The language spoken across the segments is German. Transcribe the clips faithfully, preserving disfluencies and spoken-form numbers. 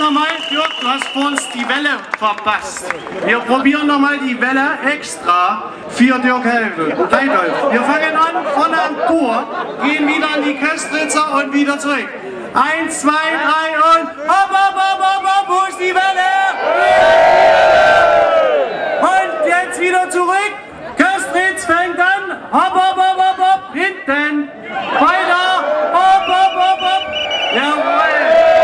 nochmal, Dirk, du hast vor uns die Welle verpasst. Wir probieren nochmal die Welle extra für Dirk Heidolf. Wir fangen an von am Tour, gehen wieder an die Köstritzer und wieder zurück. Eins, zwei, drei und hopp, hopp, hopp, hopp, hopp, wo ist die Welle? Und jetzt wieder zurück. Köstritz fängt an. Hopp, hopp, hopp, hopp, hopp, hinten. Weiter. Hopp, hopp, hopp, hopp. Jawohl.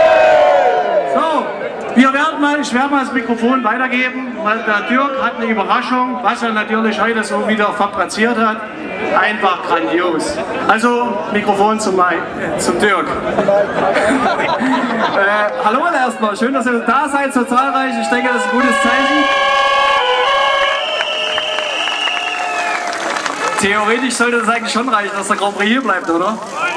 So, wir werden mal, ich werde mal das Mikrofon weitergeben, weil der Dirk hat eine Überraschung, was er natürlich heute so wieder fabriziert hat. Einfach grandios. Also, Mikrofon zum, äh, zum Dirk. äh, hallo erstmal, schön, dass ihr da seid, so zahlreich. Ich denke, das ist ein gutes Zeichen. Theoretisch sollte es eigentlich schon reichen, dass der Grand Prix hier bleibt, oder?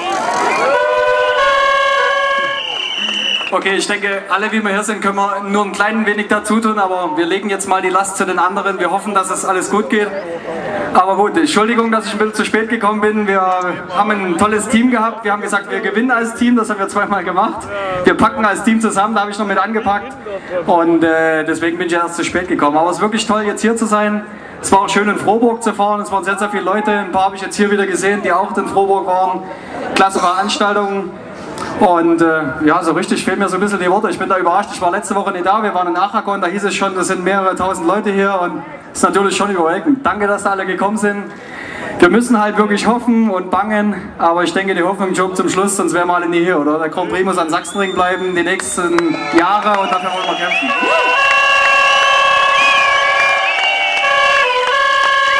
Okay, ich denke, alle wie wir hier sind, können wir nur ein klein wenig dazu tun, aber wir legen jetzt mal die Last zu den anderen. Wir hoffen, dass es alles gut geht. Aber gut, Entschuldigung, dass ich ein bisschen zu spät gekommen bin. Wir haben ein tolles Team gehabt. Wir haben gesagt, wir gewinnen als Team. Das haben wir zweimal gemacht. Wir packen als Team zusammen. Da habe ich noch mit angepackt. Und äh, deswegen bin ich erst zu spät gekommen. Aber es ist wirklich toll, jetzt hier zu sein. Es war auch schön, in Frohburg zu fahren. Es waren sehr, sehr viele Leute. Ein paar habe ich jetzt hier wieder gesehen, die auch in Frohburg waren. Klasse Veranstaltungen. Und äh, ja, so richtig fehlen mir so ein bisschen die Worte. Ich bin da überrascht. Ich war letzte Woche nicht da. Wir waren in Achakon. Da hieß es schon, es sind mehrere tausend Leute hier. Und das ist natürlich schon überwältigend. Danke, dass da alle gekommen sind. Wir müssen halt wirklich hoffen und bangen. Aber ich denke, die Hoffnung jobbt zum Schluss, sonst wären wir alle nie hier, oder? Der Grand Prix muss an Sachsenring bleiben, die nächsten Jahre. Und dafür wollen wir kämpfen.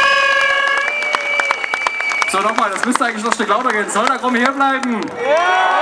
So, nochmal, das müsste eigentlich noch ein Stück lauter gehen. Soll der Grand Prix hier bleiben? Ja!